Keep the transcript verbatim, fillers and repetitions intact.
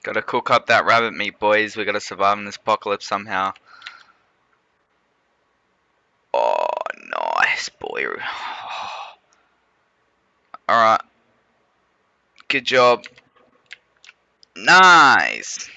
Gotta cook up that rabbit meat, boys. We gotta survive in this apocalypse somehow. Oh, nice, boy. Alright. Good job. Nice.